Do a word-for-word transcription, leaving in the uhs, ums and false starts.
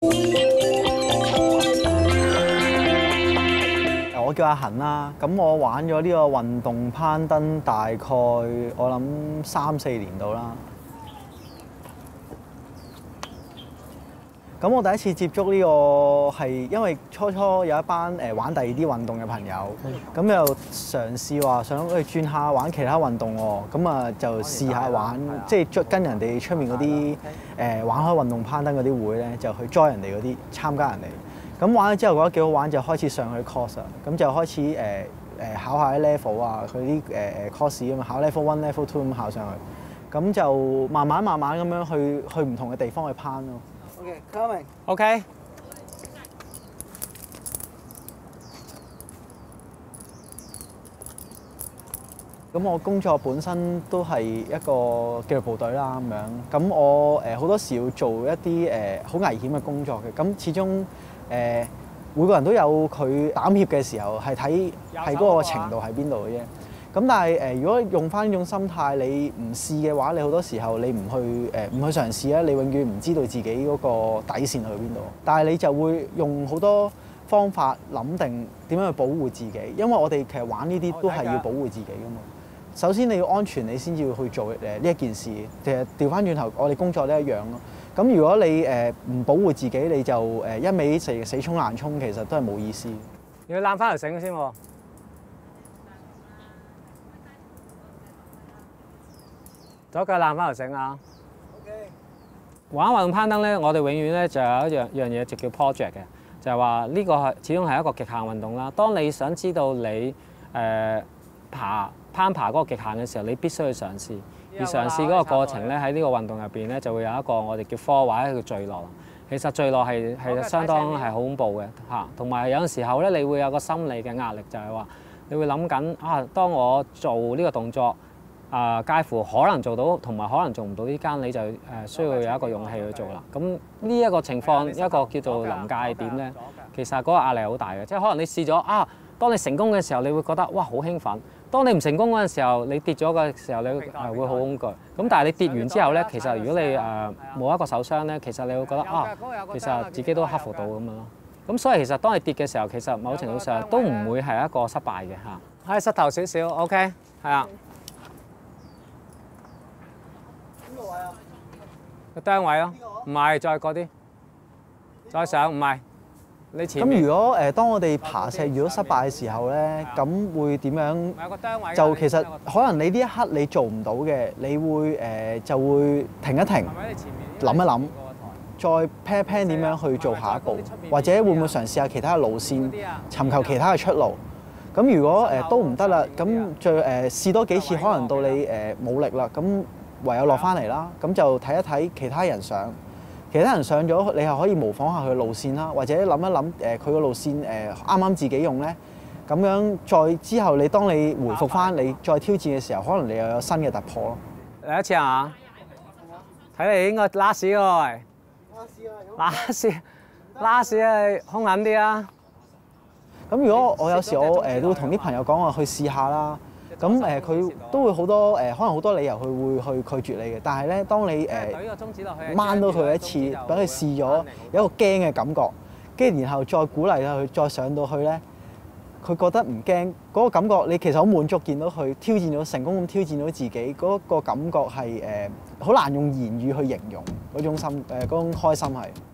我叫阿恒啦，咁我玩咗呢個運動攀登大概我諗三四年度啦。咁我第一次接觸呢個係因為初初有一班誒玩第二啲運動嘅朋友，咁又嘗試話想去轉下玩其他運動喎，咁啊就試下玩，即係跟人哋出面嗰啲誒玩開運動攀登嗰啲會咧，就去 join 人哋嗰啲參加人哋。咁玩咗之後覺得幾好玩，就開始上去 course 啊，咁就開始誒誒、呃、考下啲 level 啊，佢啲誒誒 course 咁啊，考 level one、level two 咁考上去，咁就慢慢慢慢咁樣去去唔同嘅地方去攀咯。 OK, coming. OK。 咁我工作本身都係一個紀律部隊啦，咁樣。咁我誒好多時要做一啲誒好危險嘅工作嘅。咁始終誒、呃、每個人都有佢膽怯嘅時候，係睇係嗰個程度喺邊度嘅啫。咁但係誒、呃，如果用翻呢種心態，你唔試嘅話，你好多時候你唔去誒唔、呃、去嘗試咧，你永遠唔知道自己嗰個底線去邊度。但係你就會用好多方法諗定點樣去保護自己，因為我哋其實玩呢啲都係要保護自己噶嘛。首先你要安全，你先至要去做誒呢一件事。其實調翻轉頭，我哋工作都一樣咯。咁如果你誒唔保護自己，你就誒一味死死衝硬衝，其實都係冇意思。 要攬翻條繩先喎。左腳攬翻條繩啊！ OK。 玩運動攀登咧，我哋永遠咧就有一樣樣嘢，就叫 project 嘅，就係話呢個係始終係一個極限運動啦。當你想知道你誒、呃、爬攀爬嗰個極限嘅時候，你必須去嘗試。而嘗試嗰個過程咧，喺呢個運動入邊咧，就會有一個我哋叫 fall 或者叫墜落。其實墜落係係相當係好恐怖嘅嚇，同埋有陣時候咧，你會有個心理嘅壓力，就係話你會諗緊啊，當我做呢個動作。啊，介乎可能做到同埋可能做唔到之間，你就誒需要有一個勇氣去做啦。咁呢一個情況，一個叫做臨界點咧，其實嗰個壓力好大嘅。即係可能你試咗啊，當你成功嘅時候，你會覺得哇好興奮；當你唔成功嗰陣時候，你跌咗嘅時候，你係會好恐懼。咁但係你跌完之後咧，其實如果你誒冇一個受傷咧，其實你會覺得啊，其實自己都克服到咁樣咯。咁所以其實當你跌嘅時候，其實某程度上都唔會係一個失敗嘅嚇。喺膝頭少少 ，OK， 係啊。個釘位咯，唔係再嗰啲，再上唔係你前面。 咁如果誒當我哋爬石遇到失敗嘅時候咧，咁會點樣？就其實可能你呢一刻你做唔到嘅，你會誒就會停一停，諗一諗，再 plan 一 plan 點樣去做下一步，或者會唔會嘗試下其他嘅路線，尋求其他嘅出路。咁如果誒都唔得啦，咁再誒試多幾次，可能到你誒冇力啦，咁。唯有落翻嚟啦，咁就睇一睇其他人上，其他人上咗，你係可以模仿下佢嘅路線啦，或者諗一諗誒佢個路線誒啱啱自己用咧，咁樣再之後你當你回復翻你再挑戰嘅時候，可能你又有新嘅突破咯。 嚟一次啊！睇嚟應該拉屎喎，喂！拉屎拉屎係兇狠啲啊！ 咁如果我有時我誒都會同啲朋友講話去試下啦。咁誒佢都會好多誒、呃，可能好多理由佢會去拒絕你嘅。但係咧，當你誒掹到佢一次，俾佢試咗有一個驚嘅感覺，跟住然後再鼓勵佢再上到去咧，佢覺得唔驚嗰個感覺，你其實好滿足，見到佢挑戰到成功咁挑戰到自己嗰、嗰個感覺係誒好難用言語去形容嗰種心誒嗰種開心係。